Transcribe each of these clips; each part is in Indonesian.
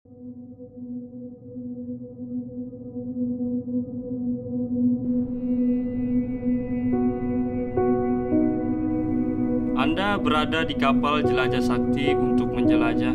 Anda berada di kapal jelajah sakti untuk menjelajah.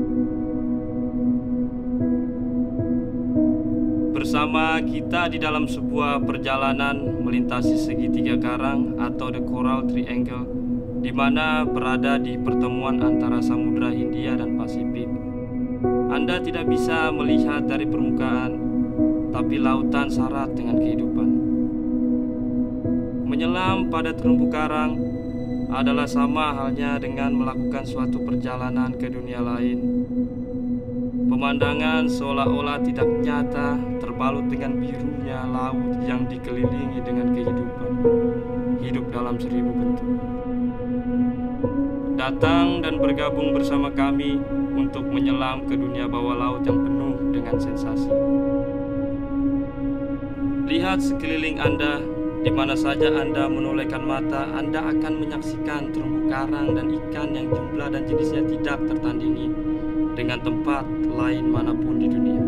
Bersama kita di dalam sebuah perjalanan melintasi segitiga karang atau the coral triangle, di mana berada di pertemuan antara Samudra Hindia dan Pasifik. Anda tidak bisa melihat dari permukaan, tapi lautan syarat dengan kehidupan. Menyelam pada terumbu karang adalah sama halnya dengan melakukan suatu perjalanan ke dunia lain. Pemandangan seolah-olah tidak nyata, terbalut dengan birunya laut yang dikelilingi dengan kehidupan. Hidup dalam 1000 bentuk. Datang dan bergabung bersama kami untuk menyelam ke dunia bawah laut yang penuh dengan sensasi. Lihat sekeliling Anda. Di mana saja Anda menolehkan mata, Anda akan menyaksikan terumbu karang dan ikan yang jumlah dan jenisnya tidak tertandingi dengan tempat lain manapun di dunia.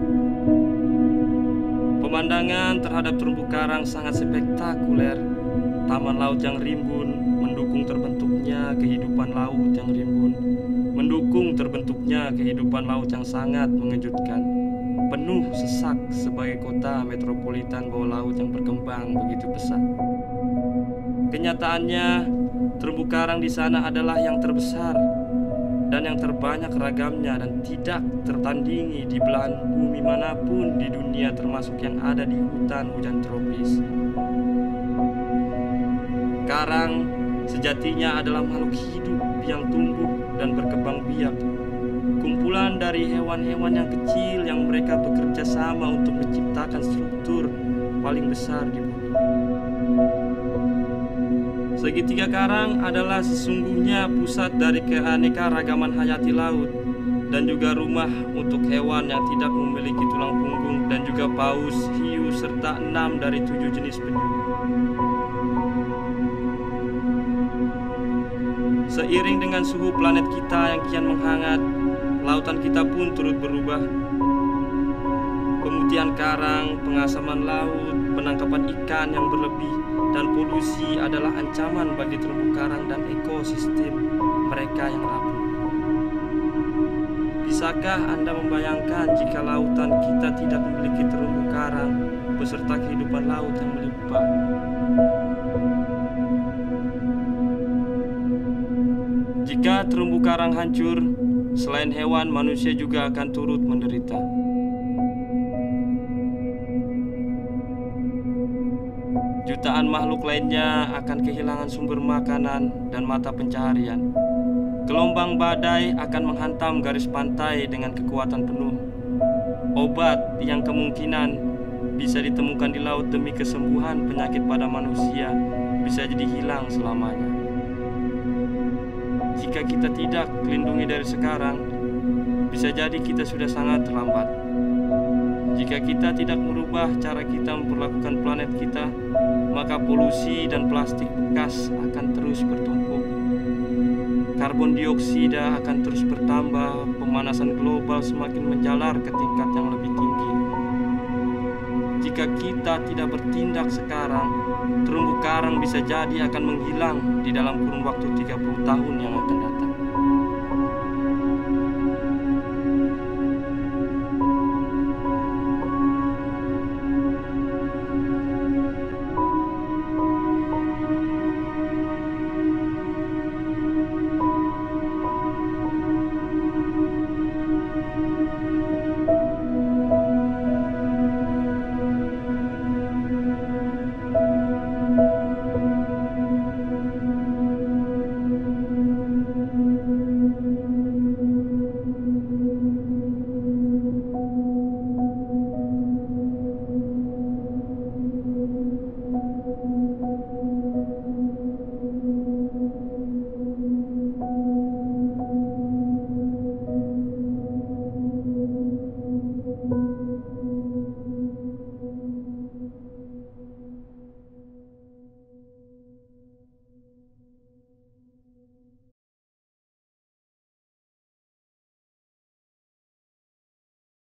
Pemandangan terhadap terumbu karang sangat spektakuler. Taman laut yang rimbun mendukung terbentuknya kehidupan laut yang rimbun, mendukung terbentuknya kehidupan laut yang sangat mengejutkan. Penuh sesak sebagai kota metropolitan bawah laut yang berkembang begitu pesat. Kenyataannya, terumbu karang di sana adalah yang terbesar dan yang terbanyak ragamnya dan tidak tertandingi di belahan bumi manapun di dunia, termasuk yang ada di hutan hujan tropis. Karang sejatinya adalah makhluk hidup yang tumbuh dan berkembang biak. Kumpulan dari hewan-hewan yang kecil yang mereka bekerja sama untuk menciptakan struktur paling besar di bumi. Segitiga karang adalah sesungguhnya pusat dari keanekaragaman hayati laut dan juga rumah untuk hewan yang tidak memiliki tulang punggung dan juga paus, hiu, serta 6 dari 7 jenis penyu. Seiring dengan suhu planet kita yang kian menghangat, lautan kita pun turut berubah. Pemutihan karang, pengasaman laut, penangkapan ikan yang berlebih, dan polusi adalah ancaman bagi terumbu karang dan ekosistem mereka yang rapuh. Bisakah Anda membayangkan jika lautan kita tidak memiliki terumbu karang beserta kehidupan laut yang melimpah? Jika terumbu karang hancur, selain hewan, manusia juga akan turut menderita. Jutaan makhluk lainnya akan kehilangan sumber makanan dan mata pencaharian. Gelombang badai akan menghantam garis pantai dengan kekuatan penuh. Obat yang kemungkinan bisa ditemukan di laut demi kesembuhan penyakit pada manusia bisa jadi hilang selamanya. Jika kita tidak melindungi dari sekarang, bisa jadi kita sudah sangat terlambat. Jika kita tidak merubah cara kita memperlakukan planet kita, maka polusi dan plastik bekas akan terus bertumpuk. Karbon dioksida akan terus bertambah, pemanasan global semakin menjalar ke tingkat yang lebih tinggi. Jika kita tidak bertindak sekarang, terumbu karang bisa jadi akan menghilang di dalam kurun waktu 30 tahun yang akan datang.